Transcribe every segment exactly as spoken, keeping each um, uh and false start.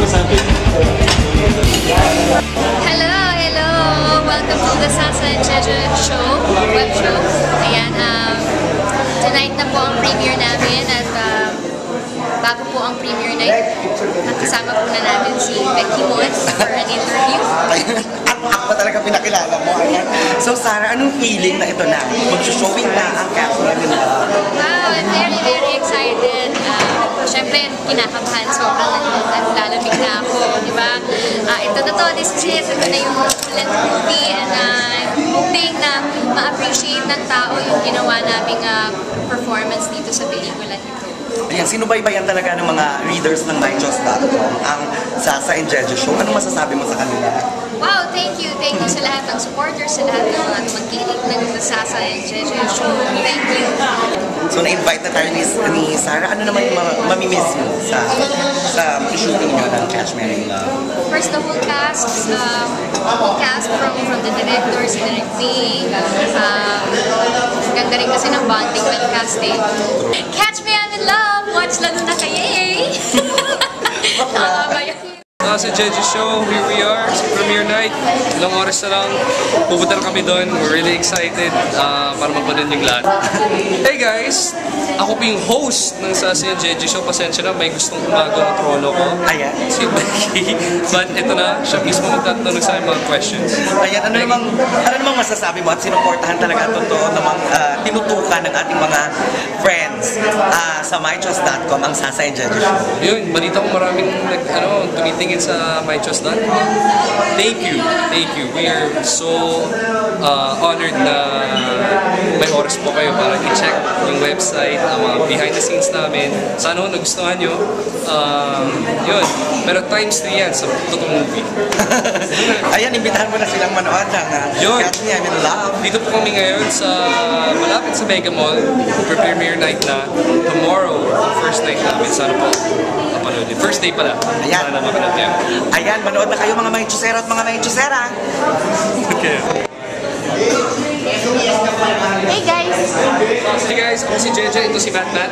Hello, hello! Welcome to the Sasa and Gege show, web show. Ayan, um, tonight na po ang premiere namin at um, bago po ang premiere night, nakasama po na namin si Megamall for an interview. At ako pa talaga pinakilala mo. Ayan. So Sarah, anong feeling na ito na? Mag-showing na ang cast namin na? Wow, I'm very, very excited. Uh, Siyempre, kinakabahan. Sobrang lalamig na ako, di ba? Uh, ito na to, this is it. Ito na yung full movie and uh, I'm hoping na ma-appreciate ng tao yung ginawa naming uh, performance dito sa pelikula nito. Ayan, sinubaybayan talaga ng mga readers ng my choice dot com ang Sasa and Gege show. Anong masasabi mo sa kanila? Wow, thank you. Thank you sa lahat ng supporters, sa lahat ng mga tumangkilik ng Sasa and Gege show. Thank you. So, na-invite na tayo ni, ni Sarah. Ano naman yung mamimiss mo sa, sa shooting nyo ng Catch Me in Love? First, the whole cast, um, whole cast from, from the director, si Direct May. Um, ganda rin kasi ng bonding ng cast eh. Catch Me in Love! Watch lalo na kayo eh! Tama ba yun? Sa Gege show, here we are sa premiere night. Ilang oras na lang, pupunta na kami doon. We're really excited uh, para mapanood yung lahat. Hey guys! Ako po yung host ng Sasa and Gege show. Pasensya na, may gustong umago ng trono ko. Ayan. Si Becky. But ito na, siya mismo magtatanong sa akin mga questions. Ayan, ano namang, ano namang masasabi mo at sinuportahan talaga totoo namang uh, tinutukan ng ating mga friends uh, sa my choice dot com ang Sasa and Gege show? Yun, balita ko maraming nag, ano, tumitingin sa my choice dot com. Thank you, thank you. We are so uh, honored na may oras po kayo para i-check yung website, ang mga behind the scenes namin. Sana ho nagustuhan nyo. Um, yun, pero times three yan sa totoong movie. Ayan, imbitahan mo na silang manood ng uh, Catch Me in Love. Dito po kami ngayon sa malapit sa Megamall. Pre-premiere night na. Tomorrow, first night namin. Sana po mapanood yun. First day pala. Ayan. Sana na mapanood yun. Ayan, manood na kayo mga may chusera at mga may chusera. Okay. Hey guys! Hey guys, ako si Gege, ito si Matt Matt.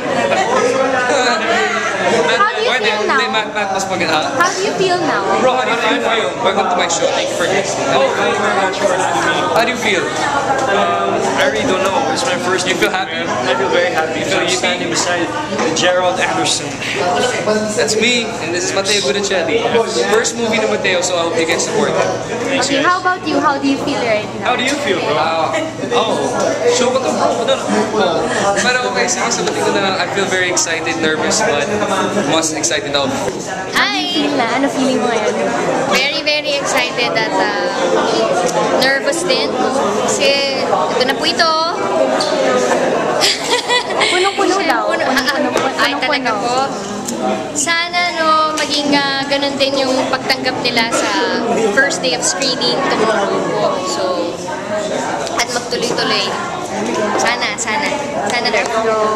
Matt, How do you pwede, feel now? Hindi, Matt Matt, mas maganda. How do you feel now? Bro, how do you feel? Welcome to my show. Thank you for listening. Oh, thank you very much for having me. How do you feel? Um, I really don't know. It's my first. You feel happy? I feel very happy. You feel I'm yippee? standing beside Gerald Anderson. That's me, and this is Mateo Gudicelli. First movie ni Mateo, so I hope you guys support it. Thanks, Okay, guys. how about you? How do you feel right now? How do you feel, bro? Oh, show ko to bro. Ano na? Oh. Pero okay, sige, sabihin ko na I feel very excited, nervous, but most excited ako. Hi! Ano feeling mo ngayon? Very, very excited at uh, nervous din. Kasi ito na po ito. Punong-puno daw. Puno, ah, ah, ay, talaga po. Sana no, maging uh, ganun din yung pagtanggap nila sa first day of screening tomorrow po. So, at magtuloy-tuloy. Sana, sana. Sana na.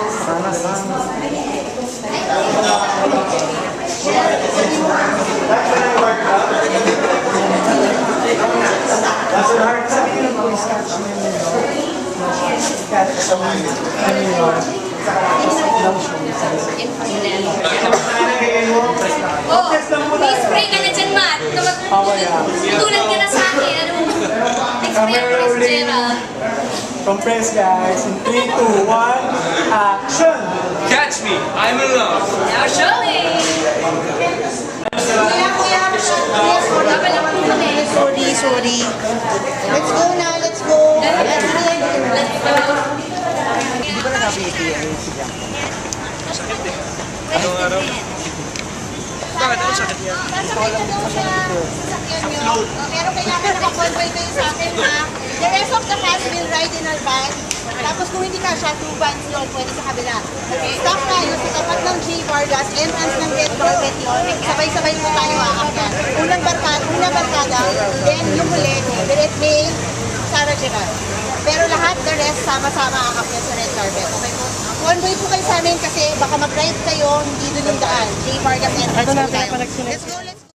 Oh, may spray ka na dyan, Matt. Tutulan ka na sa akin. Experience, Gerald. Compress, guys. In three, two, one, action! Catch me! I'm in love! Now showing! Sorry, sorry. Let's go now, let's go. Let's go. Hindi ba na nabi-iti ang Instagram? Ano araw? Bakit ako sakit yan? Sasakay na daw siya sa sasakyan nyo. Pero kailangan nakakonvoy kayo sa akin, ha? The rest of the cast will ride in our van. Tapos kung hindi ka siya, two vans yun, pwede sa kabila. Stop tayo sa tapat ng J. Vargas, entrance ng Red Carpet yun. Sabay-sabay mo tayo aakyat. Unang barkada, unang barkada, then yung huli, Direct May, Sasa-Gege. Pero lahat, the rest, sama-sama aakyat sa Red Carpet. Okay po? Convoy po kayo sa amin kasi baka mag-ride kayo, hindi dun yung daan. J. Vargas entrance po tayo. Let's go, let's go.